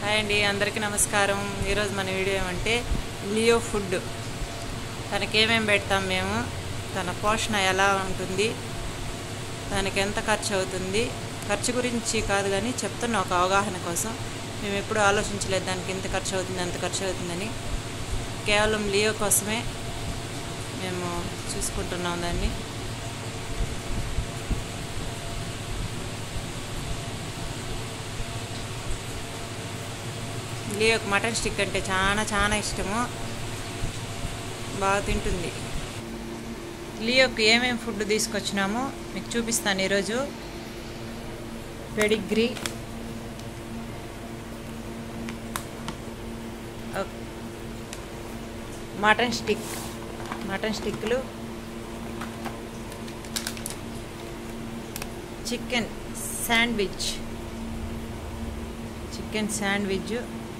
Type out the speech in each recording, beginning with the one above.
Hi అండి, అందరికీ నమస్కారం. ఈరోజు మన వీడియో ఏమంటే లియో ఫుడ్. తనకి ఏమేమి పెడతాం మేము, తన పోషణ ఎలా ఉంటుంది, దానికి ఎంత ఖర్చు అవుతుంది, ఖర్చు గురించి కాదు కానీ చెప్తున్న ఒక అవగాహన కోసం. మేము ఎప్పుడూ ఆలోచించలేదు దానికి ఎంత ఖర్చు అవుతుంది అంత ఖర్చు అవుతుందని. కేవలం లియో కోసమే మేము చూసుకుంటున్నాం దాన్ని. లియోకి మటన్ స్టిక్ అంటే చాలా ఇష్టము, బాగా తింటుంది. లియోకి ఏమేమి ఫుడ్ తీసుకొచ్చినామో మీకు చూపిస్తాను ఈరోజు. పెడిగ్రీ, మటన్ స్టిక్లు, చికెన్ శాండ్విచ్,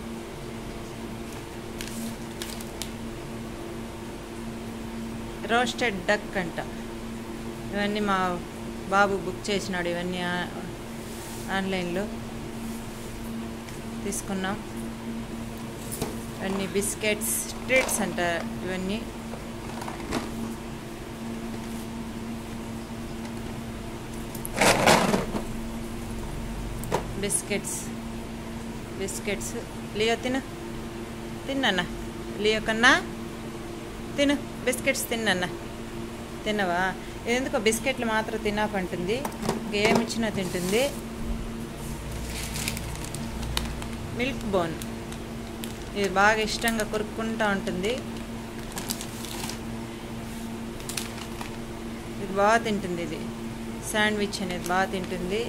రోస్టెడ్ డక్ అంట. ఇవన్నీ మా బాబు బుక్ చేసినాడు, ఇవన్నీ ఆన్లైన్లో తీసుకున్నాం. ఇవన్నీ బిస్కెట్స్, ట్రీట్స్ అంట. ఇవన్నీ బిస్కెట్స్. లియో తిన్నన్నా, లియో కన్నా తిను, బిస్కెట్స్ తిన్నన్నా. తినవా? ఎందుకో బిస్కెట్లు మాత్రం తినాకంటుంది, ఇంకేమిచ్చినా తింటుంది. మిల్క్ బోన్, ఇది బాగా ఇష్టంగా కొరుక్కుంటూ ఉంటుంది. ఇది బాగా తింటుంది. ఇది శాండ్విచ్ అనేది బాగా తింటుంది.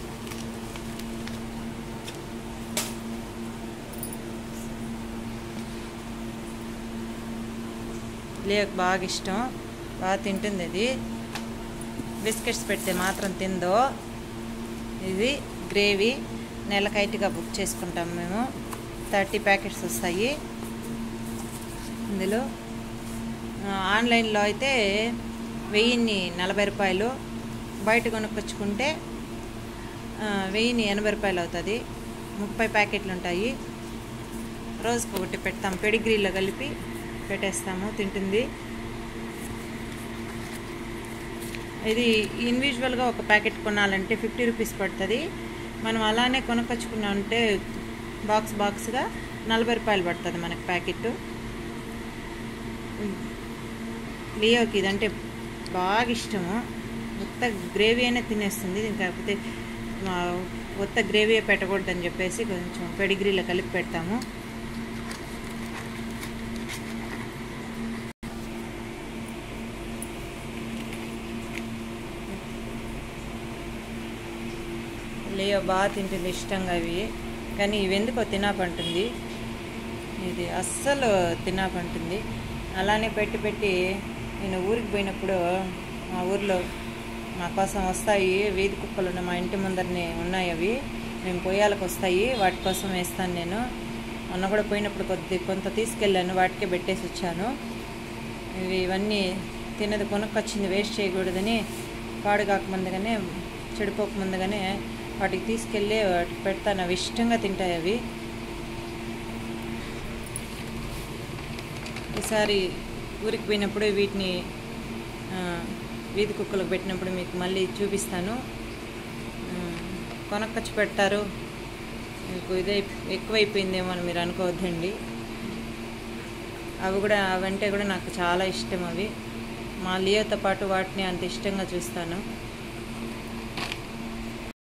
లియోకి బాగా ఇష్టం, బాగా తింటుంది. ఇది బిస్కెట్స్ పెడితే మాత్రం తిందో. ఇది గ్రేవీ, నెలకైట్గా బుక్ చేసుకుంటాం మేము. 30 ప్యాకెట్స్ వస్తాయి ఇందులో. ఆన్లైన్లో అయితే 1040 రూపాయలు, బయట కొనుక్కొచ్చుకుంటే 1080 రూపాయలు అవుతుంది. 30 ప్యాకెట్లు ఉంటాయి. రోజుకు ఒకటి పెడతాం, పెడిగ్రీలో కలిపి పెట్టేస్తాము, తింటుంది. ఇది ఇండివిజువల్గా ఒక ప్యాకెట్ కొనాలంటే 50 రూపీస్ పడుతుంది. మనం అలానే కొనుక్కొచ్చుకున్నామంటే బాక్స్గా 40 రూపాయలు పడుతుంది మనకు ప్యాకెట్. లియోకి ఇదంటే బాగా ఇష్టము. ఉత్త గ్రేవీ అయినా తినేస్తుంది, కాకపోతే ఉత్త గ్రేవీ పెట్టకూడదని చెప్పేసి కొంచెం పెడిగ్రీలో కలిపి పెడతాము. లియో బాగా తింటుంది ఇష్టంగా ఇవి, కానీ ఇవి ఎందుకో తినాకంటుంది. ఇది అస్సలు తినాకంటుంది. అలానే పెట్టి నేను ఊరికి పోయినప్పుడు మా ఊర్లో మా కోసం వస్తాయి. వీధి కుక్కలు మా ఇంటి ముందరనే ఉన్నాయి అవి. మేము పొయ్యాలకు వస్తాయి, వాటి కోసం వేస్తాను నేను. మొన్న కూడా పోయినప్పుడు కొంత తీసుకెళ్ళాను, వాటికే పెట్టేసి వచ్చాను. ఇవన్నీ తినది, కొనుక్కొచ్చింది వేస్ట్ చేయకూడదని పాడు కాకముందుగానే, చెడిపోకముందుగానే వాటికి తీసుకెళ్ళి వాటికి పెడతాను. అవి ఇష్టంగా తింటాయి అవి. ఈసారి ఊరికి పోయినప్పుడు వీటిని వీధి కుక్కలకు పెట్టినప్పుడు మీకు మళ్ళీ చూపిస్తాను. కొనక్కొచ్చి పెడతారు, మీకు ఇదే ఎక్కువైపోయిందేమో అని మీరు అనుకోవద్దండి. అవంటే కూడా నాకు చాలా ఇష్టం. అవి మా లియోతో పాటు వాటిని అంత ఇష్టంగా చూస్తాను.